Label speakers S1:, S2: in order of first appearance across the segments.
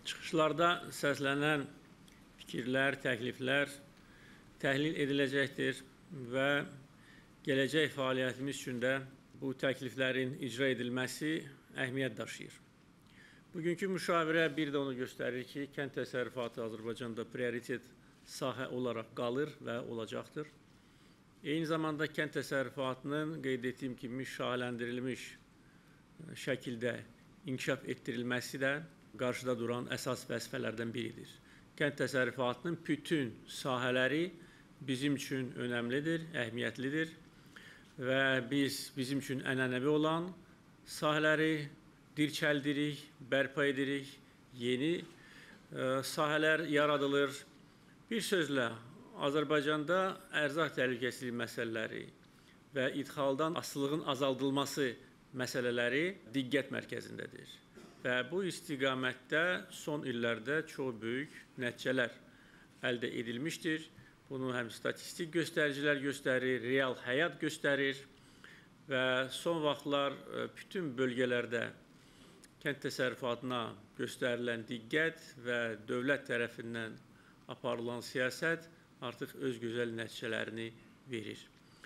S1: Çıxışlarda səslənən fikirlər, təkliflər təhlil ediləcəkdir və gələcək fəaliyyətimiz üçün də bu təkliflərin icra edilməsi əhəmiyyət daşıyır. Bugünkü müşavirə bir də onu göstərir ki, kənd təsərrüfatı Azərbaycanda prioritet sahə olaraq qalır və olacaqdır. Eyni zamanda kənd təsərrüfatının qeyd etdiyim kimi şahaləndirilmiş şəkildə inkişaf etdirilməsi də qarşıda duran əsas vəzifələrdən biridir. Kənd təsərrüfatının bütün sahələri bizim üçün önəmlidir, əhəmiyyətlidir və bizim üçün ənənəvi olan sahələri dirçəldirik, bərpa edirik, yeni sahələr yaradılır. Bir sözlə, Azərbaycanda ərzaq təhlükəsizliyi məsələləri və idxaldan asılılığın azaldılması məsələləri diqqət mərkəzindədir. Və bu istiqamətdə son illərdə çox böyük nəticələr əldə edilmişdir. Bunu həm statistik göstəricilər göstərir, real həyat göstərir və son vaxtlar bütün bölgələrdə kənd təsərrüfatına göstərilən diqqət və dövlət tərəfindən aparılan siyasət artıq öz gözəl nəticələrini verir.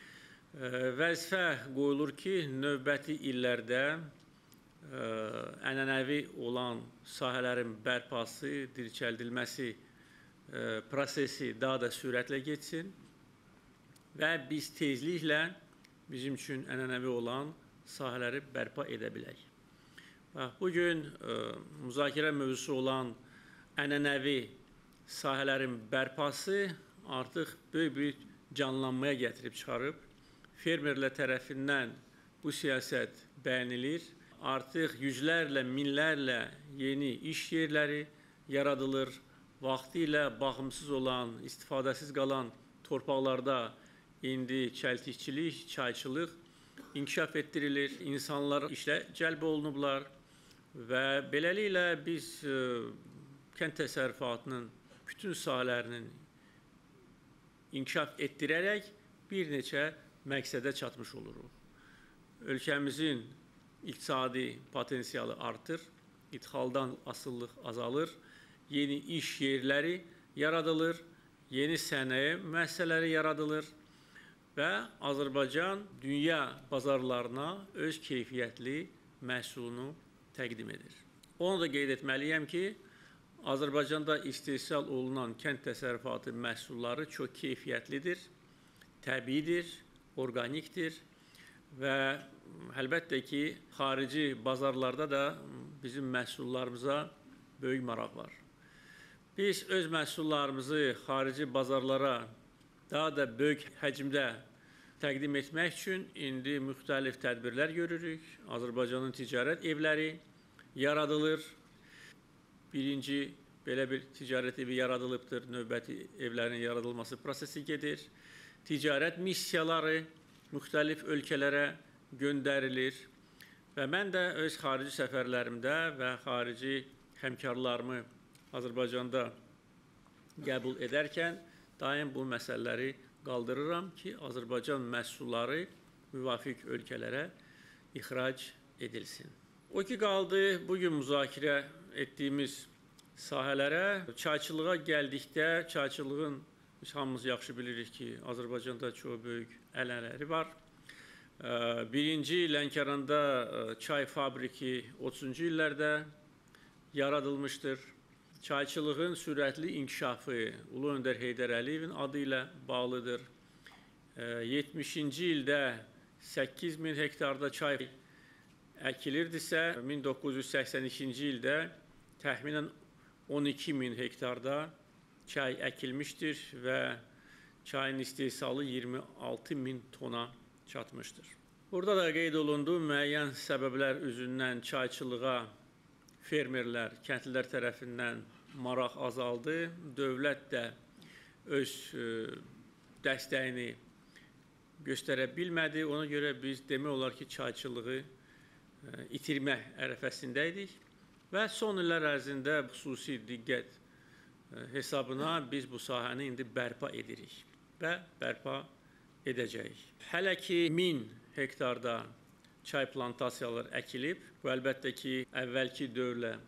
S1: Vəzifə qoyulur ki, növbəti illərdə ənənəvi olan sahələrin bərpası, dirçəldilməsi prosesi daha da sürətlə getsin və biz tezliklə bizim üçün ənənəvi olan sahələri bərpa edə bilək. Bugün müzakirə mövzusu olan ənənəvi sahələrin bərpası artıq böyük bir canlanmaya gətirib çıxarıb. Fermerlər tərəfindən bu siyasət bəyənilir. Artıq yüzlərlə, minlərlə yeni iş yerləri yaradılır. Vaxtilə baxımsız olan, istifadəsiz qalan torpaqlarda indi çəltikçilik, çayçılıq inkişaf etdirilir. İnsanlar işlə cəlb olunublar və beləliklə biz kənd təsərrüfatının bütün sahələrinin inkişaf etdirərək bir neçə məqsədə çatmış oluruq. Ölkəmizin iqtisadi potensialı artır, idxaldan asılılıq azalır, yeni iş yerləri yaradılır, yeni sənaye müəssisələri yaradılır və Azərbaycan dünya bazarlarına öz keyfiyyətli məhsulunu təqdim edir. Onu da qeyd etməliyəm ki, Azərbaycanda istehsal olunan kənd təsərrüfatı məhsulları çox keyfiyyətlidir, təbiidir, orqanikdir və əlbəttə ki, xarici bazarlarda da bizim məhsullarımıza böyük maraq var. Biz öz məhsullarımızı xarici bazarlara daha da böyük həcmdə təqdim etmək üçün indi müxtəlif tədbirlər görürük. Azərbaycanın ticarət evləri yaradılır. Birinci belə bir ticarət evi yaradılıbdır, növbəti evlərin yaradılması prosesi gedir. Ticarət missiyaları müxtəlif ölkələrə göndərilir və mən də öz xarici səfərlərimdə və xarici həmkarlarımı Azərbaycanda qəbul edərkən daim bu məsələləri qaldırıram ki, Azərbaycan məhsulları müvafiq ölkələrə ixrac edilsin. O ki, qaldı bugün müzakirə etdiyimiz sahələrə, çayçılığa gəldikdə, çayçılığın biz hamımız yaxşı bilirik ki, Azərbaycanda çox böyük ənənələri var. Birinci Lənkəranda çay fabriki 30-cu illərdə yaradılmışdır. Çayçılığın sürətli inkişafı Ulu Öndər Heydər Əliyevin adı ilə bağlıdır. 70-ci ildə 8000 hektarda çay əkilirdisə, 1982-ci ildə təxminən 12000 hektarda çay əkilmişdir və çayın istehsalı 26000 tona çatmışdır. Burada da qeyd olunduğu müəyyən səbəblər üzündən çayçılığa fermerlər, kəndlilər tərəfindən maraq azaldı. Dövlət də öz dəstəyini göstərə bilmədi. Ona görə biz demək olar ki, çayçılığı itirmə ərəfəsindəydik və son illər ərzində xüsusi diqqət hesabına biz bu sahəni indi bərpa edirik və bərpa edəcəyik. Hələ ki 1000 hektarda çay plantasiyaları əkilib. Bu əlbəttə ki, əvvəlki dövrlə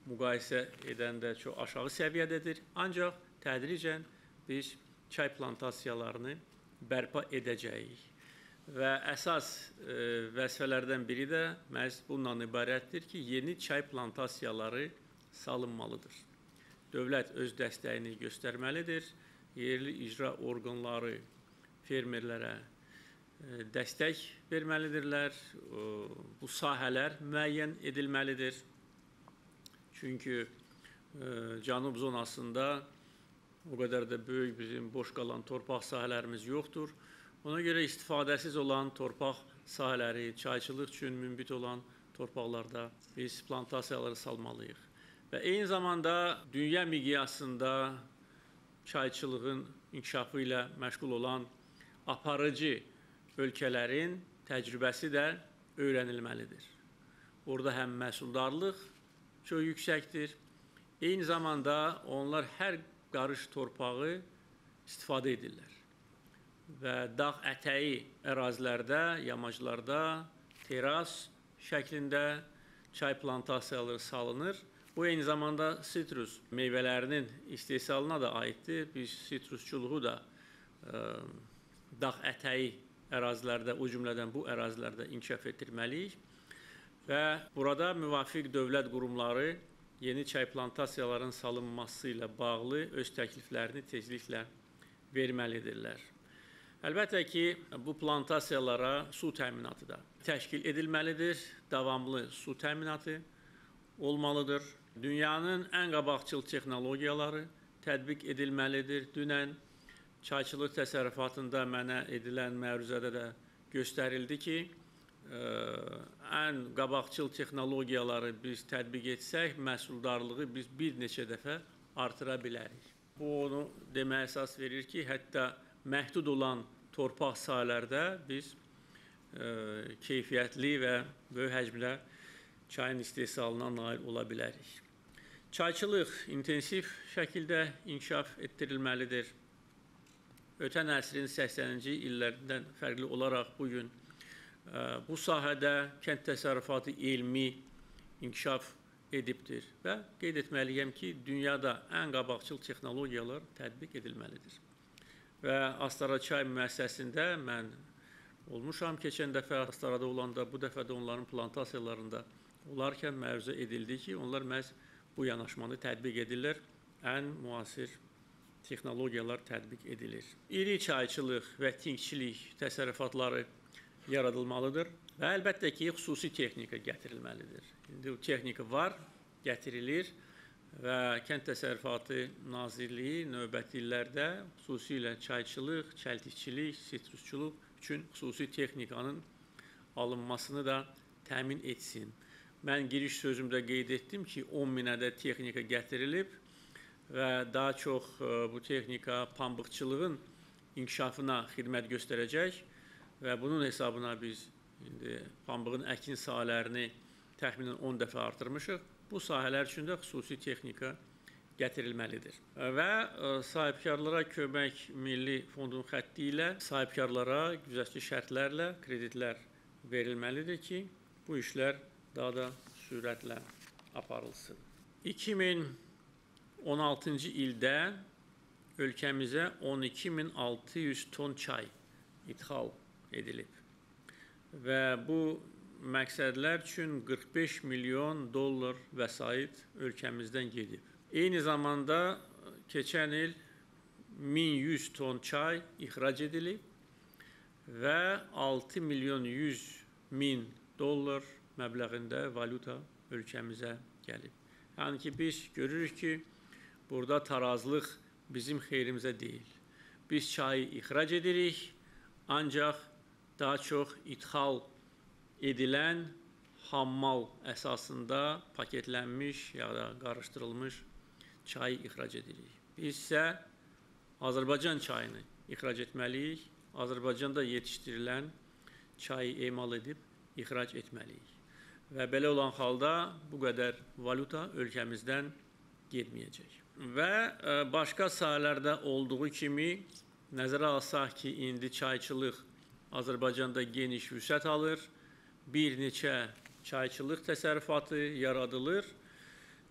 S1: müqayisə edəndə çox aşağı səviyyədədir. Ancaq tədricən biz çay plantasiyalarını bərpa edəcəyik. Və əsas vəzifələrdən biri də məhz bundan ibarətdir ki, yeni çay plantasiyaları salınmalıdır. Dövlət öz dəstəyini göstərməlidir. Yerli icra orqanları fermerlərə dəstək verməlidirlər. Bu sahələr müəyyən edilməlidir. Çünki cənub zonasında o qədər də böyük bizim boş qalan torpaq sahələrimiz yoxdur. Ona görə istifadəsiz olan torpaq sahələri, çayçılıq üçün münbit olan torpaqlarda biz plantasiyaları salmalıyıq. Və eyni zamanda dünya miqyasında çayçılığın inkişafı ilə məşğul olan aparıcı ölkələrin təcrübəsi də öyrənilməlidir. Orada həm məhsuldarlıq çox yüksəkdir, eyni zamanda onlar hər qarış torpağı istifadə edirlər. Və dağ ətəyi ərazilərdə, yamaclarda, teras şəklində çay plantasiyaları salınır. Bu, eyni zamanda sitrus meyvələrinin istehsalına da aiddir. Biz sitrusçuluğu da dağ ətəyi ərazilərdə, o cümlədən bu ərazilərdə inkişaf etdirməliyik. Və burada müvafiq dövlət qurumları yeni çay plantasiyaların salınması ilə bağlı öz təkliflərini tezliklə verməlidirlər. Əlbəttə ki, bu plantasiyalara su təminatı da təşkil edilməlidir, davamlı su təminatı olmalıdır. Dünyanın ən qabaqcıl texnologiyaları tətbiq edilməlidir. Dünən çayçılıq təsərrüfatında mənə edilən məruzədə də göstərildi ki, ən qabaqcıl texnologiyaları biz tətbiq etsək, məhsuldarlığı biz bir neçə dəfə artıra bilərik. Bu, onu deməyə əsas verir ki, hətta məhdud olan torpaq sahələrdə biz keyfiyyətli və böyük həcmdə çayın istehsalına nail ola bilərik. Çayçılıq intensiv şəkildə inkişaf etdirilməlidir. Ötən əsrin 80-ci illərdən fərqli olaraq bugün bu sahədə kənd təsərrüfatı elmi inkişaf edibdir və qeyd etməliyəm ki, dünyada ən qabaqcıl texnologiyalar tətbiq edilməlidir. Və Astara çay müəssisəsində mən olmuşam. Keçən dəfə Astarada olanda, bu dəfə də onların plantasiyalarında olarkən məruzə edildi ki, onlar məhz bu yanaşmanı tətbiq edirlər. Ən müasir texnologiyalar tətbiq edilir. İri çayçılıq və tingçilik təsərrüfatları yaradılmalıdır və əlbəttə ki, xüsusi texnika gətirilməlidir. İndi bu texnika var, gətirilir və Kənd Təsərrüfatı Nazirliyi növbəti illərdə xüsusilə çayçılıq, çəltikçilik, sitrusçuluq üçün xüsusi texnikanın alınmasını da təmin etsin. Mən giriş sözümdə qeyd etdim ki, 10.000 ədəd texnika gətirilib və daha çox bu texnika pambıqçılığın inkişafına xidmət göstərəcək və bunun hesabına biz indi pambığın əkin sahələrini təxminən 10 dəfə artırmışıq. Bu sahələr üçün də xüsusi texnika gətirilməlidir. Və sahibkarlara kömək Milli Fondun xətti ilə sahibkarlara güzəştli şərtlərlə kreditlər verilməlidir ki, bu işlər daha da sürətlə aparılsın. 2016-cı ildə ölkəmizə 12.600 ton çay ithal edilib və bu məqsədlər üçün 45 milyon dollar vəsait ölkəmizdən gedib. Eyni zamanda keçən il 1100 ton çay ixrac edilib və 6 milyon 100 min dollar məbləğində valyuta ölkəmizə gəlib. Yəni ki, biz görürük ki, burada tarazlıq bizim xeyrimizə deyil. Biz çayı ixrac edirik, ancaq daha çox ithal edilən hammal əsasında paketlənmiş ya da qarışdırılmış çayı ixrac edirik. Biz isə Azərbaycan çayını ixrac etməliyik, Azərbaycanda yetişdirilən çayı emal edib ixrac etməliyik. Və belə olan halda bu qədər valyuta ölkəmizdən getməyəcək. Və başqa sahələrdə olduğu kimi nəzərə alsaq ki, indi çayçılıq Azərbaycanda geniş vüsət alır, bir neçə çayçılıq təsərrüfatı yaradılır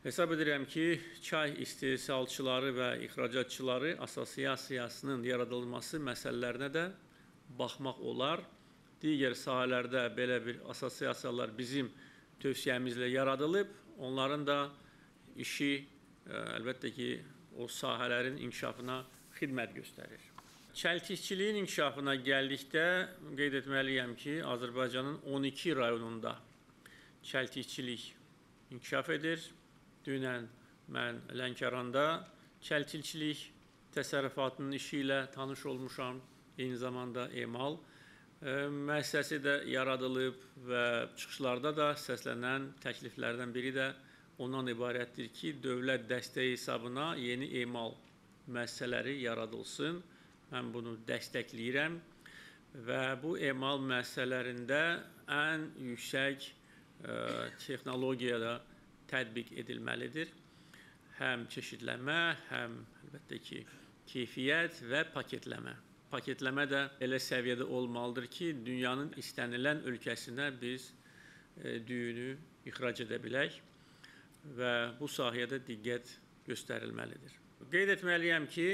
S1: Hesab edirəm ki, çay istehsalçıları və ixracatçıları assosiasiyasının yaradılması məsələlərinə də baxmaq olar. Digər sahələrdə belə bir assosiasiyalar bizim tövsiyəmizlə yaradılıb. Onların da işi əlbəttə ki, o sahələrin inkişafına xidmət göstərir. Çəltikçiliyin inkişafına gəldikdə qeyd etməliyəm ki, Azərbaycanın 12 rayonunda çəltikçilik inkişaf edir. Dünən mən Lənkəranda çəltikçilik təsərrüfatının işi ilə tanış olmuşam. Eyni zamanda emal müəssisəsi də yaradılıb və çıxışlarda da səslənən təkliflərdən biri də ondan ibarətdir ki, dövlət dəstəyi hesabına yeni emal müəssisələri yaradılsın. Mən bunu dəstəkləyirəm və bu emal müəssisələrində ən yüksək texnologiyada tətbiq edilməlidir. Həm çeşidləmə, həm əlbəttə ki, keyfiyyət və paketləmə. Paketləmə də elə səviyyədə olmalıdır ki, dünyanın istənilən ölkəsinə biz düyünü ixrac edə bilək və bu sahədə diqqət göstərilməlidir. Qeyd etməliyəm ki,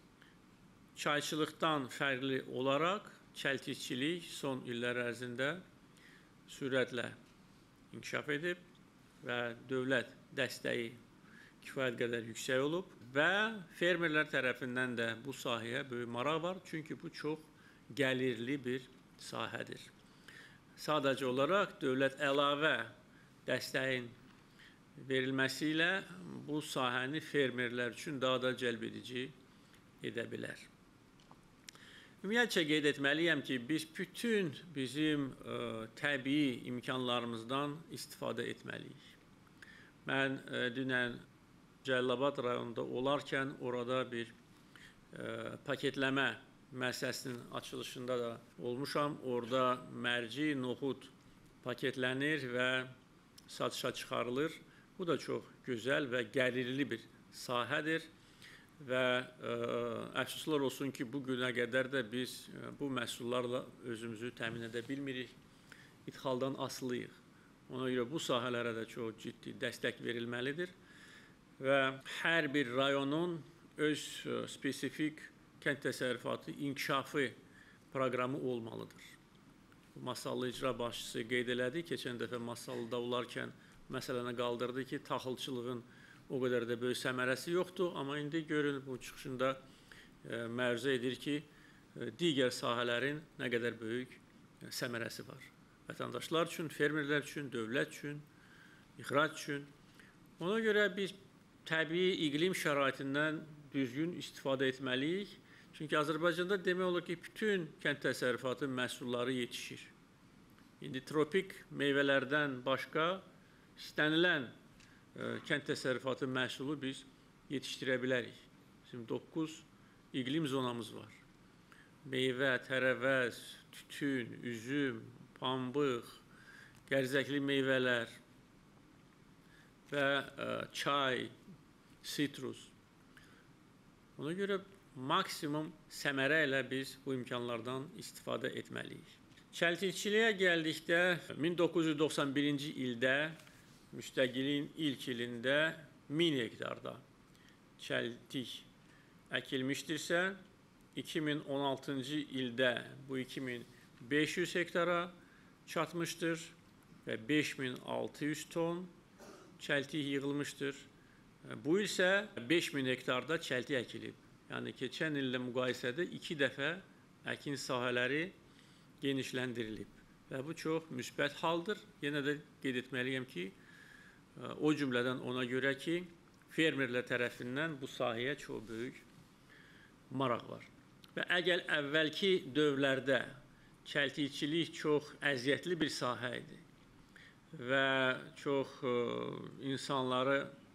S1: çayçılıqdan fərqli olaraq çəltikçilik son illər ərzində sürətlə inkişaf edib və dövlət dəstəyi kifayət qədər yüksək olub və fermerlər tərəfindən də bu sahəyə böyük maraq var, çünki bu çox gəlirli bir sahədir. Sadəcə olaraq dövlət əlavə dəstəyin verilməsi ilə bu sahəni fermerlər üçün daha da cəlbedici edə bilər. Ümumiyyətcə qeyd etməliyəm ki, biz bütün bizim təbii imkanlarımızdan istifadə etməliyik. Mən dünən Cəlilabad rayonunda olarkən orada bir paketləmə müəssisəsinin açılışında da olmuşam. Orada mərci, noxud paketlənir və satışa çıxarılır. Bu da çox gözəl və gəlirli bir sahədir və əfsuslar olsun ki, bu günə qədər də biz bu məhsullarla özümüzü təmin edə bilmirik, ixaldan asılıyıq. Ona görə bu sahələrə də çox ciddi dəstək verilməlidir və hər bir rayonun öz spesifik kənd təsərrüfatı inkişafı proqramı olmalıdır. Masallı icra başçısı qeyd elədi, keçən dəfə Masallıda olarkən məsələni qaldırdı ki, taxılçılığın o qədər də böyük səmərəsi yoxdur, amma indi görün bu çıxışında məruzə edir ki, digər sahələrin nə qədər böyük səmərəsi var. Vətəndaşlar üçün, fermerlər üçün, dövlət üçün, ixrac üçün. Ona görə biz təbii iqlim şəraitindən düzgün istifadə etməliyik. Çünki Azərbaycanda demək olur ki, bütün kənd təsərrüfatı məhsulları yetişir. İndi tropik meyvələrdən başqa istənilən kənd təsərrüfatı məhsulu biz yetişdirə bilərik. Bizim 9 iqlim zonamız var. Meyvə, tərəvəz, tütün, üzüm, pambıq, qərzəkli meyvələr və çay, sitrus. Ona görə maksimum səmərə ilə biz bu imkanlardan istifadə etməliyik. Çəltikçiliyə gəldikdə 1991-ci ildə müstəqilliyin ilk ilində 1000 hektarda çəltik əkilmişdirsə, 2016-cı ildə bu 2500 hektara çatmışdır və 5600 ton çəltik yığılmışdır. Bu il isə 5000 hektarda çəltik əkilib. Yəni keçən illə müqayisədə 2 dəfə əkin sahələri genişləndirilib və bu çox müsbət haldır. Yenə də qeyd etməliyəm ki, o cümlədən ona görə ki, fermerlər tərəfindən bu sahəyə çox böyük maraq var. Və əgər əvvəlki dövrlərdə çəltikçilik çox əziyyətli bir sahə idi və çox insanları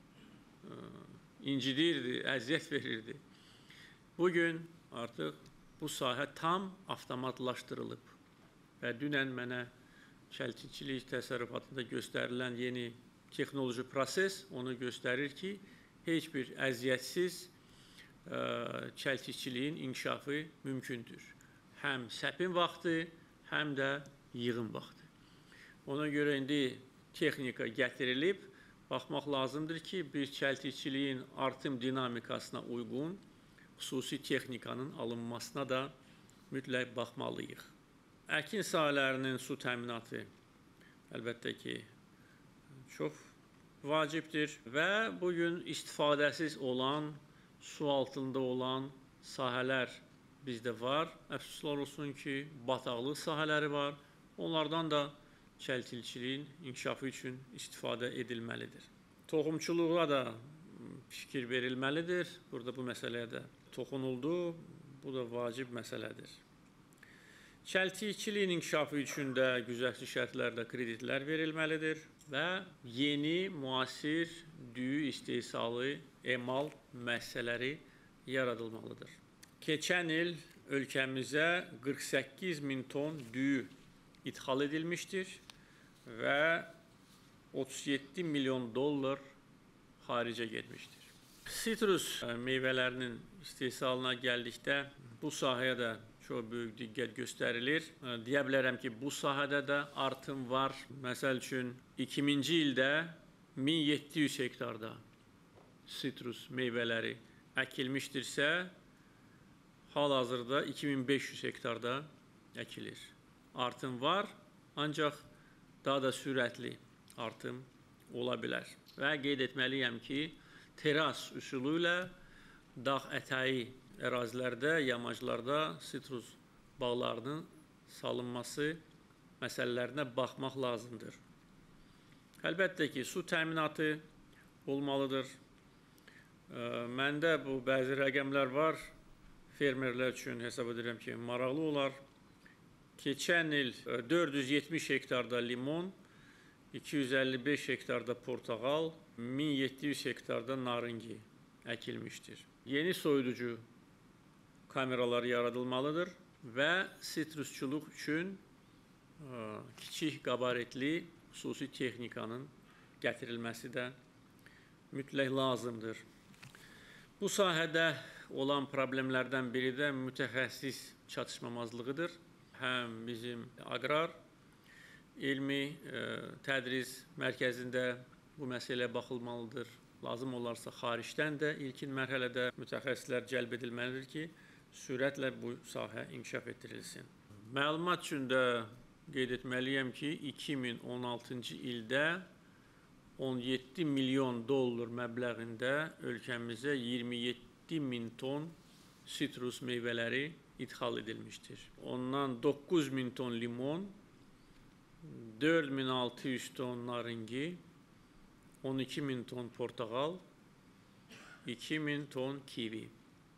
S1: incidirdi, əziyyət verirdi. Bugün artıq bu sahə tam avtomatlaşdırılıb və dünən mənə çəltikçilik təsərrüfatında göstərilən yeni texnoloji proses onu göstərir ki, heç bir əziyyətsiz çəltikçiliyin inkişafı mümkündür. Həm səpin vaxtı, həm də yığım vaxtı. Ona görə indi texnika gətirilib, baxmaq lazımdır ki, biz çəltikçiliyin artım dinamikasına uyğun xüsusi texnikanın alınmasına da mütləq baxmalıyıq. Əkin sahələrinin su təminatı əlbəttə ki, çox vacibdir və bugün istifadəsiz olan, su altında olan sahələr bizdə var. Əfsuslar olsun ki, bataqlıq sahələri var. Onlardan da çəltikçiliyin inkişafı üçün istifadə edilməlidir. Toxumçuluğa da fikir verilməlidir. Burada bu məsələyə də toxunuldu. Bu da vacib məsələdir. Çəltikçiliyin inkişafı üçün də güzəştli şərtlərdə kreditlər verilməlidir və yeni, müasir düyü istehsalı, emal müəssisələri yaradılmalıdır. Keçən il ölkəmizə 48 min ton düyü ithal edilmişdir və 37 milyon dollar xaricə getmişdir. Sitrus meyvələrinin istehsalına gəldikdə bu sahəyə də çox böyük diqqət göstərilir. Deyə bilərəm ki, bu sahədə də artım var. Məsəl üçün, 2000-ci ildə 1700 hektarda sitrus meyvələri əkilmişdirsə, hal-hazırda 2500 hektarda əkilir. Artım var, ancaq daha da sürətli artım ola bilər. Və qeyd etməliyəm ki, teras üsulu ilə dağ ətəyi ərazilərdə, yamaclarda sitrus bağlarının salınması məsələlərinə baxmaq lazımdır. Əlbəttə ki, su təminatı olmalıdır. Məndə bu bəzi rəqəmlər var, fermerlər üçün hesab edirəm ki, maraqlı olar. Keçən il 470 hektarda limon, 255 hektarda portağal, 1700 hektarda naringi əkilmişdir. Yeni soyuducu kameralar yaradılmalıdır və sitrusçuluq üçün kiçik qabaretli xüsusi texnikanın gətirilməsi də mütləq lazımdır. Bu sahədə olan problemlərdən biri də mütəxəssis çatışmamazlığıdır. Həm bizim aqrar, elmi tədris mərkəzində bu məsələyə baxılmalıdır. Lazım olarsa xaricdən də ilkin mərhələdə mütəxəssislər cəlb edilməlidir ki, sürətlə bu sahə inkişaf etdirilsin. Məlumat üçün də qeyd etməliyəm ki, 2016-cı ildə 17 milyon dollar məbləğində ölkəmizə 27 min ton sitrus meyvələri ithal edilmişdir. Ondan 9 min ton limon, 4600 ton naringi, 12 min ton portağal, 2 min ton kivi.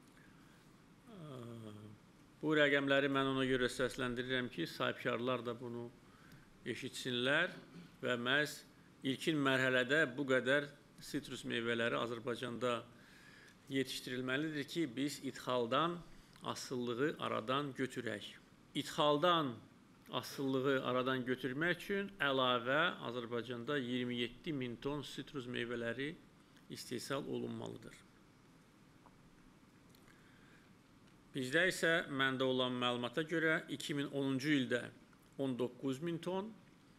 S1: Bu rəqəmləri mən ona görə səsləndirirəm ki, sahibkarlar da bunu eşitsinlər və məhz ilkin mərhələdə bu qədər sitrus meyvələri Azərbaycanda yetişdirilməlidir ki, biz idxaldan asılılığı aradan götürək. İdxaldan asılılığı aradan götürmək üçün əlavə Azərbaycanda 27 min ton sitrus meyvələri istehsal olunmalıdır. Bizdə isə məndə olan məlumata görə 2010-cu ildə 19 min ton,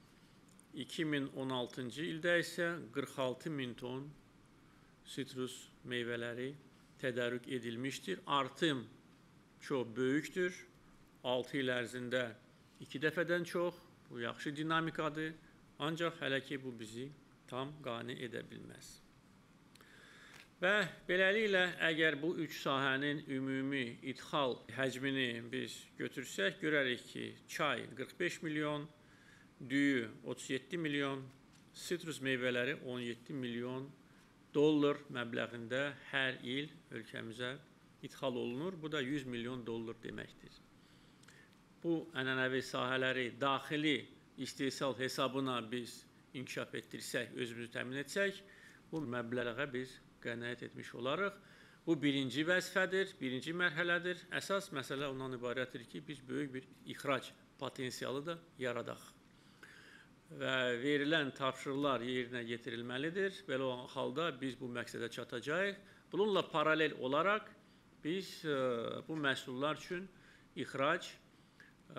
S1: 2016-cı ildə isə 46 min ton sitrus meyvələri tədarük edilmişdir. Artım çox böyükdür. 6 il ərzində 2 dəfədən çox. Bu yaxşı dinamikadır. Ancaq hələ ki bu bizi tam qane edə bilməz. Və beləliklə, əgər bu üç sahənin ümumi ithal həcmini biz götürsək, görərik ki, çay 45 milyon, düyü 37 milyon, sitrus meyvələri 17 milyon dollar məbləğində hər il ölkəmizə ithal olunur. Bu da 100 milyon dollar deməkdir. Bu ənənəvi sahələri daxili istehsal hesabına biz inkişaf etdirsək, özümüzü təmin etsək, bu məbləğə biz qənaət etmiş olarıq. Bu birinci vəzifədir, birinci mərhələdir. Əsas məsələ ondan ibarətdir ki, biz böyük bir ixrac potensialı da yaradaq. Və verilən tapşırıqlar yerinə yetirilməlidir. Belə olan halda biz bu məqsədə çatacağıq. Bununla paralel olaraq biz bu məhsullar üçün ixrac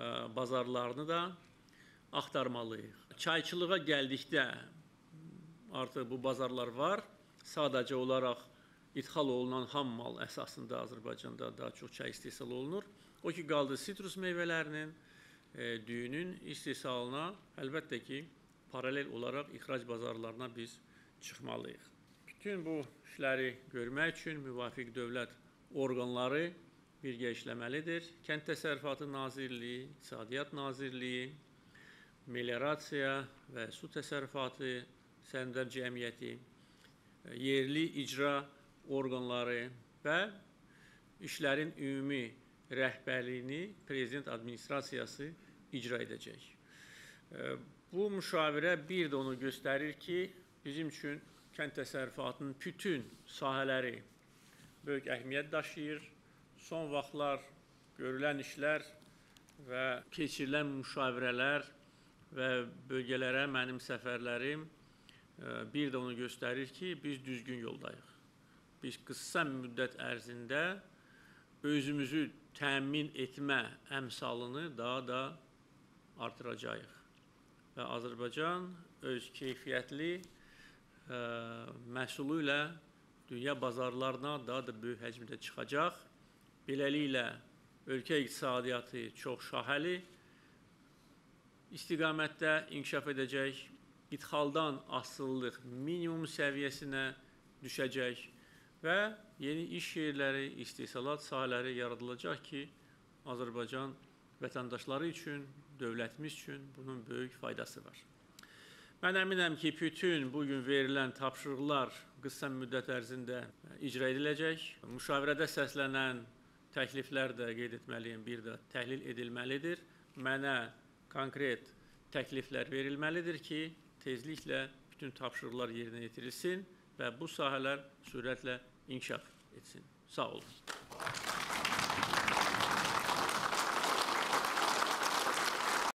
S1: bazarlarını da axtarmalıyıq. Çayçılığa gəldikdə artıq bu bazarlar var. Sadəcə olaraq ithal olunan ham mal əsasında Azərbaycanda daha çox çay istehsal olunur. O ki, qaldı sitrus meyvələrinin, düyünün istehsalına əlbəttə ki, paralel olaraq ixrac bazarlarına biz çıxmalıyıq. Bütün bu işləri görmək üçün müvafiq dövlət orqanları birgə işləməlidir. Kənd Təsərrüfatı Nazirliyi, İqtisadiyyat Nazirliyi, Meliorasiya və Su Təsərrüfatı Səhmdar Cəmiyyəti, yerli icra orqanları və işlərin ümumi rəhbərliyini Prezident Administrasiyası icra edəcək. Bu müşavirə bir də onu göstərir ki, bizim üçün kənd təsərrüfatının bütün sahələri böyük əhəmiyyət daşıyır. Son vaxtlar görülən işlər və keçirilən müşavirələr və bölgələrə mənim səfərlərim bir də onu göstərir ki, biz düzgün yoldayıq. Biz qısa müddət ərzində özümüzü təmin etmə əmsalını daha da artıracağıq. Və Azərbaycan öz keyfiyyətli məhsulu ilə dünya bazarlarına daha da böyük həcmdə çıxacaq. Beləliklə, ölkə iqtisadiyyatı çox şahəli istiqamətdə inkişaf edəcək, idxaldan asılılıq minimum səviyyəsinə düşəcək və yeni iş yerləri, istehsalat sahələri yaradılacaq ki, Azərbaycan vətəndaşları üçün, dövlətimiz üçün bunun böyük faydası var. Mən əminəm ki, bütün bugün verilən tapşırıqlar qısa müddət ərzində icra ediləcək. Müşavirədə səslənən təkliflər də qeyd etməliyim, bir də təhlil edilməlidir. Mənə konkret təkliflər verilməlidir ki, tezliklə bütün tapşırıqlar yerinə yetirilsin və bu sahələr sürətlə inkişaf etsin. Sağ olun.